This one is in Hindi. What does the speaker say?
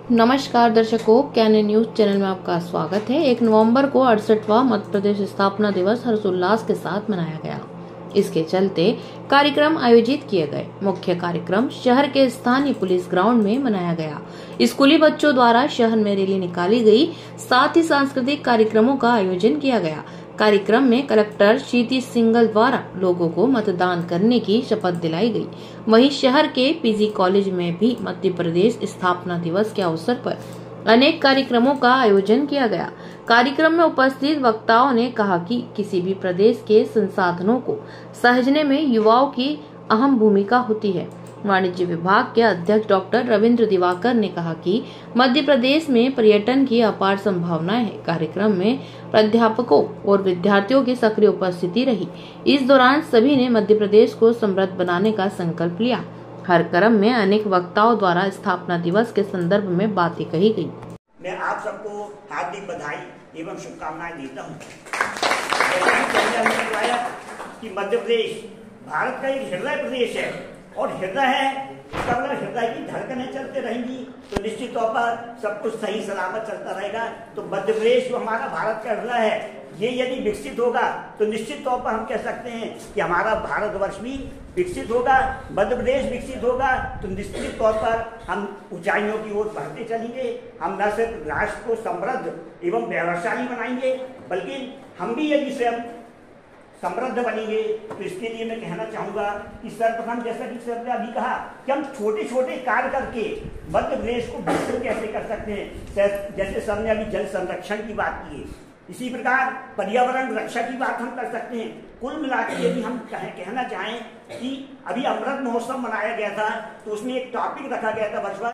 नमस्कार दर्शकों, कैनन न्यूज चैनल में आपका स्वागत है। 1 नवंबर को 68वां मध्य प्रदेश स्थापना दिवस हर्षोल्लास के साथ मनाया गया। इसके चलते कार्यक्रम आयोजित किए गए। मुख्य कार्यक्रम शहर के स्थानीय पुलिस ग्राउंड में मनाया गया। स्कूली बच्चों द्वारा शहर में रैली निकाली गई, साथ ही सांस्कृतिक कार्यक्रमों का आयोजन किया गया। कार्यक्रम में कलेक्टर क्षितिज सिंघल द्वारा लोगों को मतदान करने की शपथ दिलाई गई। वहीं शहर के पीजी कॉलेज में भी मध्य प्रदेश स्थापना दिवस के अवसर पर अनेक कार्यक्रमों का आयोजन किया गया। कार्यक्रम में उपस्थित वक्ताओं ने कहा कि किसी भी प्रदेश के संसाधनों को सहेजने में युवाओं की अहम भूमिका होती है। वाणिज्य विभाग के अध्यक्ष डॉक्टर रविंद्र दिवाकर ने कहा कि मध्य प्रदेश में पर्यटन की अपार संभावनाएं हैं। कार्यक्रम में प्राध्यापकों और विद्यार्थियों की सक्रिय उपस्थिति रही। इस दौरान सभी ने मध्य प्रदेश को समृद्ध बनाने का संकल्प लिया। हर क्रम में अनेक वक्ताओं द्वारा स्थापना दिवस के संदर्भ में बातें कही गयी। मैं आप सबको हार्दिक बधाई एवं शुभकामनाएं देता हूँ। कि मध्य प्रदेश भारत का एक हृदय प्रदेश है और हृदय है, इसका मतलब हृदय की धड़कनें चलते रहेंगी तो निश्चित तौर पर सब कुछ सही सलामत चलता रहेगा। तो मध्य प्रदेश जो हमारा भारत का हृदय है, ये यदि विकसित होगा तो निश्चित तौर पर हम कह सकते हैं कि हमारा भारतवर्ष भी विकसित होगा। मध्य प्रदेश विकसित होगा तो निश्चित तौर पर हम ऊंचाइयों की ओर बढ़ते चलेंगे। हम न सिर्फ राष्ट्र को समृद्ध एवं व्यवसायी बनाएंगे, बल्कि हम भी यदि स्वयं समृद्ध बनेंगे तो इसके लिए मैं कहना चाहूंगा कि सर्वप्रथम, जैसा कि सर ने अभी कहा, कि हम छोटे छोटे कार्य करके मध्य प्रदेश को विकसित कैसे कर सकते हैं। जैसे सर ने अभी जल संरक्षण की बात की है, इसी प्रकार पर्यावरण रक्षा की बात हम कर सकते हैं। कुल मिलाकर यदि हम कहना चाहें कि अभी अमृत महोत्सव मनाया गया था तो उसमें एक टॉपिक रखा गया था वर्षभर